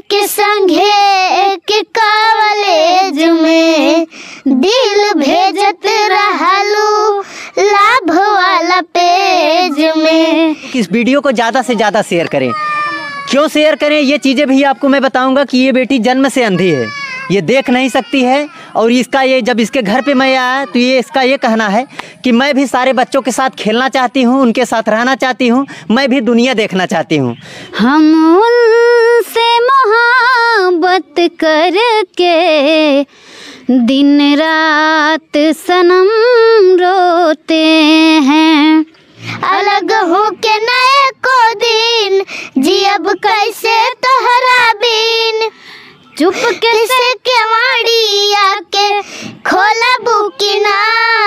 के संगे एक कॉलेज में दिल भेजत रहलू लाभ वाला पेज में। इस वीडियो को ज़्यादा से ज़्यादा शेयर करें। क्यों शेयर करें ये चीज़ें भी आपको मैं बताऊंगा कि ये बेटी जन्म से अंधी है, ये देख नहीं सकती है। और इसका ये जब इसके घर पे मैं आया तो ये इसका ये कहना है कि मैं भी सारे बच्चों के साथ खेलना चाहती हूँ, उनके साथ रहना चाहती हूँ, मैं भी दुनिया देखना चाहती हूँ। हम उनसे मोहब्बत करके दिन रात सनम रोते हैं, अलग हो के नए को दिन जियब कैसे तोहरा बिन, चुप कैसे केवाड़ी आके खोला बुकिना,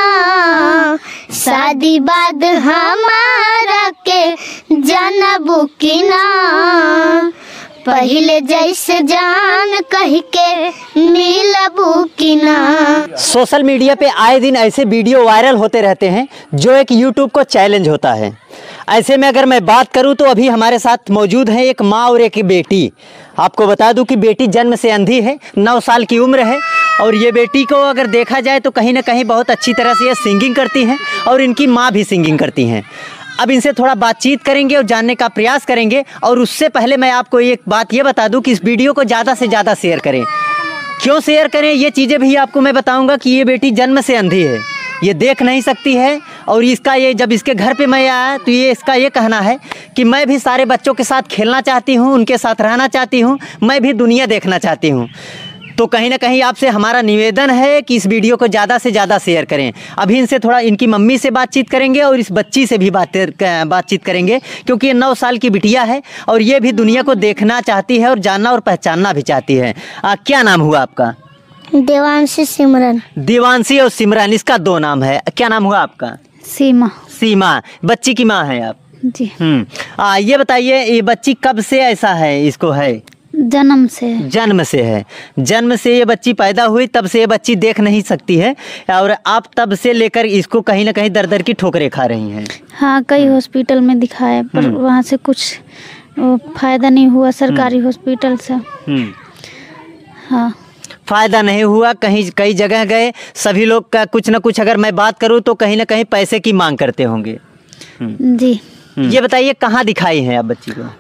शादी बाद हमारा के जाना बुकिना, पहले जैसे जान कह के मिला बुकिना। सोशल मीडिया पे आए दिन ऐसे वीडियो वायरल होते रहते हैं जो एक यूट्यूब को चैलेंज होता है। ऐसे में अगर मैं बात करूं तो अभी हमारे साथ मौजूद है एक माँ और एक बेटी। आपको बता दूं कि बेटी जन्म से अंधी है, 9 साल की उम्र है। और ये बेटी को अगर देखा जाए तो कहीं ना कहीं बहुत अच्छी तरह से ये सिंगिंग करती हैं और इनकी माँ भी सिंगिंग करती हैं। अब इनसे थोड़ा बातचीत करेंगे और जानने का प्रयास करेंगे। और उससे पहले मैं आपको एक बात ये बता दूं कि इस वीडियो को ज़्यादा से ज़्यादा शेयर करें। क्यों शेयर करें ये चीज़ें भी आपको मैं बताऊंगा कि ये बेटी जन्म से अंधी है, ये देख नहीं सकती है। और इसका ये जब इसके घर पे मैं आया तो ये इसका ये कहना है कि मैं भी सारे बच्चों के साथ खेलना चाहती हूँ, उनके साथ रहना चाहती हूँ, मैं भी दुनिया देखना चाहती हूँ। तो कहीं ना कहीं आपसे हमारा निवेदन है कि इस वीडियो को ज़्यादा से ज़्यादा शेयर करें। अभी इनसे थोड़ा इनकी मम्मी से बातचीत करेंगे और इस बच्ची से भी बातचीत करेंगे, क्योंकि ये 9 साल की बिटिया है और ये भी दुनिया को देखना चाहती है और जानना और पहचानना भी चाहती है। क्या नाम हुआ आपका? देवांशी सिमरन। देवांशी और सिमरन, इसका 2 नाम है। क्या नाम हुआ आपका? सीमा। सीमा, बच्ची की माँ है आप? जी। ये बताइए ये बच्ची कब से ऐसा है, इसको है? जन्म से। जन्म से है। जन्म से ये बच्ची पैदा हुई तब से ये बच्ची देख नहीं सकती है और आप तब से लेकर इसको कहीं ना कहीं दर दर की ठोकरें खा रही हैं। हाँ, कई हॉस्पिटल में दिखाए पर वहाँ से कुछ फायदा नहीं हुआ, सरकारी हॉस्पिटल से। हाँ, फ़ायदा नहीं हुआ। कई जगह गए, सभी लोग का कुछ ना कुछ, अगर मैं बात करूँ तो कहीं ना कहीं पैसे की मांग करते होंगे। जी। ये बताइए कहाँ दिखाई है आप बच्ची को?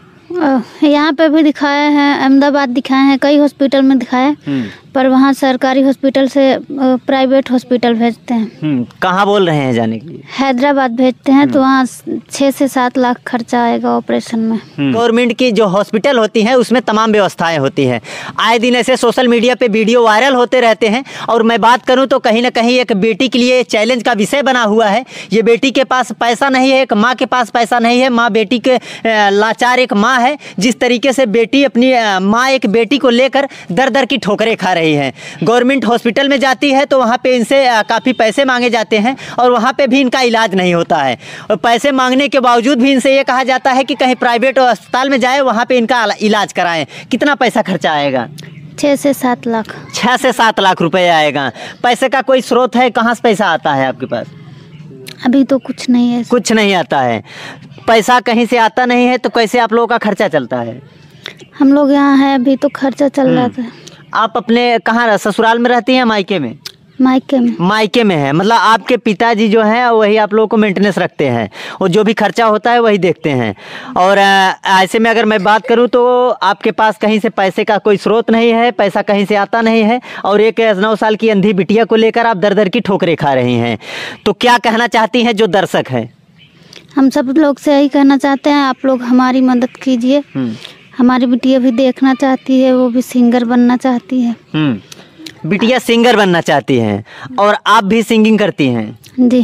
यहाँ पे भी दिखाए हैं, अहमदाबाद दिखाए हैं, कई हॉस्पिटल में दिखाए, पर वहाँ सरकारी हॉस्पिटल से प्राइवेट हॉस्पिटल भेजते हैं। कहाँ बोल रहे हैं जाने के लिए? हैदराबाद भेजते हैं, तो वहाँ 6 से 7 लाख खर्चा आएगा ऑपरेशन में। गवर्नमेंट की जो हॉस्पिटल होती हैं उसमें तमाम व्यवस्थाएं होती हैं। आए दिन ऐसे सोशल मीडिया पे वीडियो वायरल होते रहते हैं। और मैं बात करूं तो कहीं ना कहीं एक बेटी के लिए चैलेंज का विषय बना हुआ है। ये बेटी के पास पैसा नहीं है, एक माँ के पास पैसा नहीं है। माँ बेटी के लाचार एक माँ है। जिस तरीके से बेटी अपनी माँ एक बेटी को लेकर दर दर की ठोकरें खा रही है। गवर्नमेंट हॉस्पिटल में जाती है तो वहाँ पे इनसे काफ़ी पैसे मांगे जाते हैं और वहाँ पे भी इनका इलाज नहीं होता है। और पैसे मांगने के बावजूद भी इनसे ये कहा जाता है कि कहीं प्राइवेट अस्पताल में जाए, वहाँ पे इनका इलाज कराएं। कितना पैसा खर्चा आएगा? 6 से 7 लाख। 6 से 7 लाख रुपए आएगा। पैसे का कोई स्रोत है? कहाँ से पैसा आता है आपके पास? अभी तो कुछ नहीं है। कुछ नहीं आता है। पैसा कहीं से आता नहीं है तो कैसे आप लोगों का खर्चा चलता है? हम लोग यहाँ है अभी तो खर्चा चल रहा था। आप अपने कहाँ ससुराल में रहती हैं, मायके में? मायके में। मायके में है, मतलब आपके पिताजी जो हैं वही आप लोगों को मेंटेनेंस रखते हैं और जो भी खर्चा होता है वही देखते हैं। और ऐसे में अगर मैं बात करूं तो आपके पास कहीं से पैसे का कोई स्रोत नहीं है, पैसा कहीं से आता नहीं है और एक 9 साल की अंधी बिटिया को लेकर आप दर दर की ठोकरें खा रही हैं। तो क्या कहना चाहती हैं जो दर्शक हैं? हम सब लोग से यही कहना चाहते हैं, आप लोग हमारी मदद कीजिए। हमारी बिटिया भी देखना चाहती है, वो भी सिंगर बनना चाहती है। बिटिया सिंगर बनना चाहती हैं और आप भी सिंगिंग करती हैं? जी।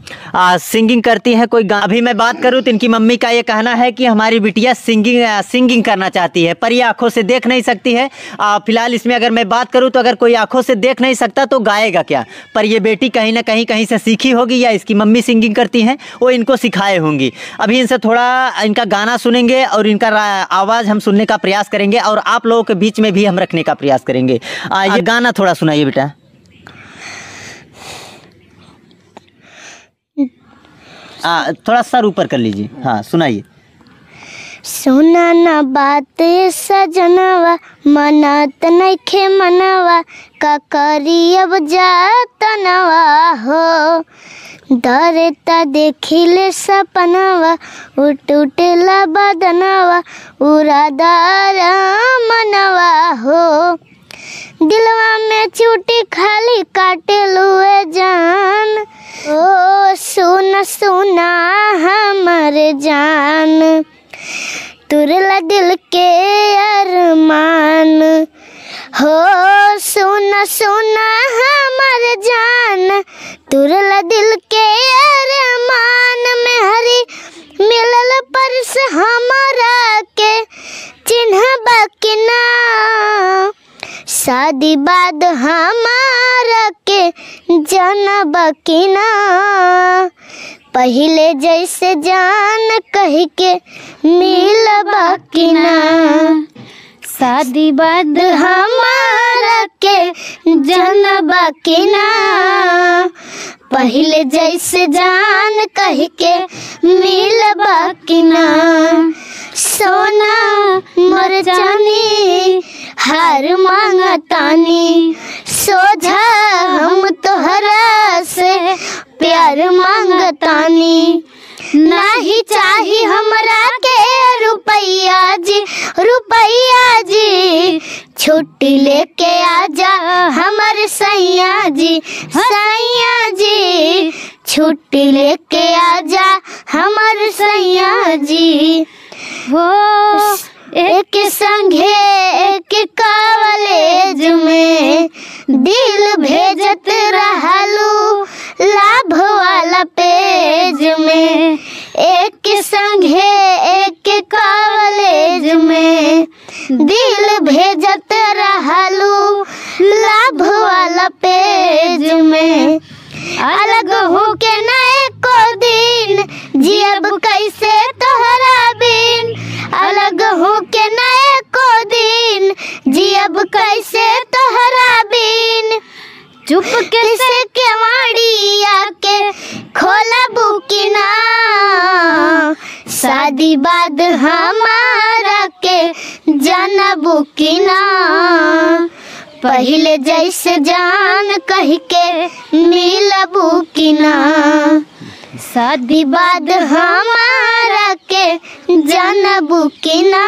सिंगिंग करती हैं। कोई अभी मैं बात करूं तो इनकी मम्मी का ये कहना है कि हमारी बिटिया सिंगिंग करना चाहती है, पर ये आंखों से देख नहीं सकती है। फिलहाल इसमें अगर मैं बात करूं तो अगर कोई आंखों से देख नहीं सकता तो गाएगा क्या? पर ये बेटी कहीं ना कहीं से सीखी होगी या इसकी मम्मी सिंगिंग करती हैं, वो इनको सिखाए होंगी। अभी इनसे थोड़ा इनका गाना सुनेंगे और इनका आवाज़ हम सुनने का प्रयास करेंगे और आप लोगों के बीच में भी हम रखने का प्रयास करेंगे। ये गाना थोड़ा सुनाइए बेटा। थोड़ा सर ऊपर कर लीजिए। हाँ सुनाइए। सुना ना बात सजनवा मनत नइखे मनवा का करी अब जातनवा हो डरता देखिले सपनवा उठेला बदनवा उरादारा मनवा हो दिलवा में चूटी खाली काटे लुए जान ओ सुना सुना हमर जान तुरला दिल के अरमान हो सुना सुना हमर जान तुरला दिल के अरमान में हरी मिलल परस हमारा के चिन्ह बाकी ना शादी बाद हमारा के जाना बाकी ना पहले जैसे जान कह के मिल बाकी ना शादी बाद हमारा के जाना बाकी ना पहले जैसे जान कह के मिल बाकी ना सोना मर जानी हार मांगतानी सोझा हम तोहरा से प्यार मांगतानी नहीं चाही हमरा के रुपैया जी छुट्टी लेके आजा हमर सैया जी छुट्टी लेके आजा हमर सैया जी हो एक संगे एक कॉलेज में दिल भेजत रहलू लाभ वाला पेज में एक संगे एक कॉलेज में दिल भेजत रहलू लाभ वाला पेज में अलग हो के नए को दिन जियब कैसे तोहरा बिन अलग हो के नए को दिन जियब कैसे तोहरा बिन चुप कैसे केवाड़िया के खोला बुकिना शादी बाद हमारा के जाना बुकिना पहले जैसे जान कह के मिलबू की ना शादी बाद हमारा के जानबू की ना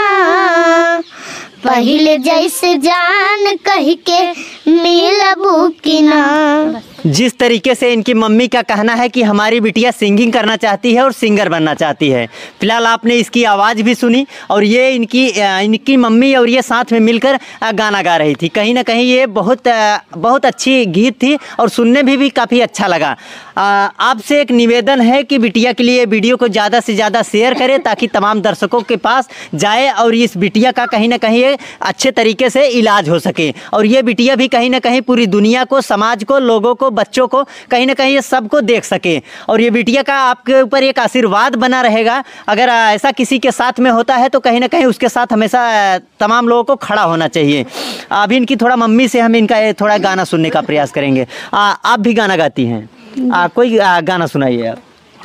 पहले जैसे जान कह के मिलबू की ना। जिस तरीके से इनकी मम्मी का कहना है कि हमारी बिटिया सिंगिंग करना चाहती है और सिंगर बनना चाहती है। फिलहाल आपने इसकी आवाज़ भी सुनी और ये इनकी मम्मी और ये साथ में मिलकर गाना गा रही थी। कहीं ना कहीं ये बहुत अच्छी गीत थी और सुनने में भी काफ़ी अच्छा लगा। आपसे एक निवेदन है कि बिटिया के लिए वीडियो को ज़्यादा से ज़्यादा शेयर करें ताकि तमाम दर्शकों के पास जाए और इस बिटिया का कहीं ना कहीं अच्छे तरीके से इलाज हो सके और ये बिटिया भी कहीं ना कहीं पूरी दुनिया को, समाज को, लोगों को, बच्चों को कहीं ना कहीं ये सबको देख सके। और ये बिटिया का आपके ऊपर एक आशीर्वाद बना रहेगा। अगर ऐसा किसी के साथ में होता है तो कहीं ना कहीं उसके साथ हमेशा तमाम लोगों को खड़ा होना चाहिए। अभी इनकी थोड़ा मम्मी से हम इनका थोड़ा गाना सुनने का प्रयास करेंगे। आप भी गाना गाती हैं, कोई गाना सुनाइए आप।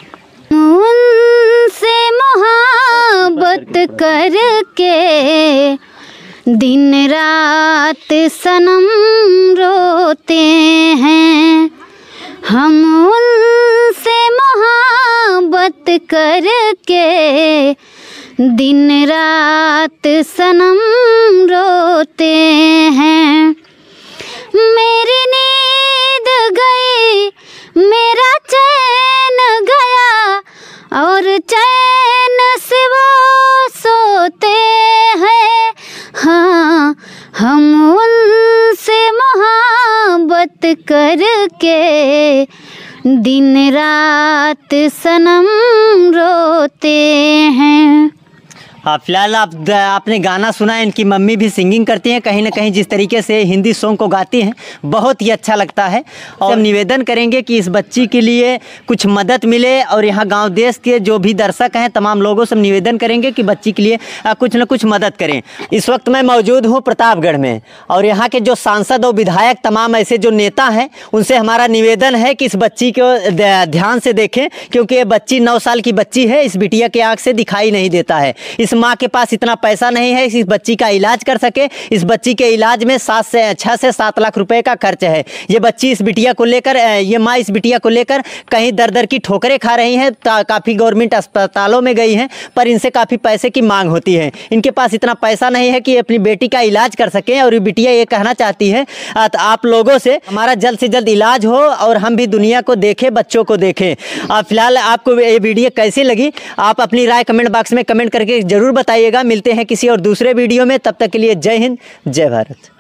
उनसे मोहब्बत करके दिन रात सनम रोते हैं, हम उनसे मोहब्बत करके दिन रात सनम रोते हैं। मेरी नींद गई, मेरा चैन गया और चैन से वो सोते हैं। हाँ, हम उनसे मोहब्बत करके दिन रात सनम रोते हैं। फिलहाल आपने गाना सुना। इनकी मम्मी भी सिंगिंग करती हैं। कहीं ना कहीं जिस तरीके से हिंदी सॉन्ग को गाती हैं बहुत ही अच्छा लगता है और हम निवेदन करेंगे कि इस बच्ची के लिए कुछ मदद मिले और यहाँ गांव देश के जो भी दर्शक हैं तमाम लोगों से निवेदन करेंगे कि बच्ची के लिए कुछ न कुछ मदद करें। इस वक्त मैं मौजूद हूँ प्रतापगढ़ में और यहाँ के जो सांसद और विधायक तमाम ऐसे जो नेता हैं उनसे हमारा निवेदन है कि इस बच्ची को ध्यान से देखें क्योंकि ये बच्ची 9 साल की बच्ची है। इस बिटिया के आँख से दिखाई नहीं देता है। इस माँ के पास इतना पैसा नहीं है इस बच्ची का इलाज कर सके। इस बच्ची के इलाज में 6 से 7 लाख रुपए का खर्च है। ये बच्ची इस बिटिया को लेकर, ये माँ इस बिटिया को लेकर कहीं दर दर की ठोकरें खा रही हैं। काफ़ी गवर्नमेंट अस्पतालों में गई हैं, पर इनसे काफ़ी पैसे की मांग होती है। इनके पास इतना पैसा नहीं है कि अपनी बेटी का इलाज कर सकें। और ये बिटिया ये कहना चाहती है आप लोगों से हमारा जल्द से जल्द इलाज हो और हम भी दुनिया को देखें, बच्चों को देखें। फिलहाल आपको ये वीडियो कैसी लगी, आप अपनी राय कमेंट बॉक्स में कमेंट करके ज़रूर बताइएगा। मिलते हैं किसी और दूसरे वीडियो में, तब तक के लिए जय हिंद, जय भारत।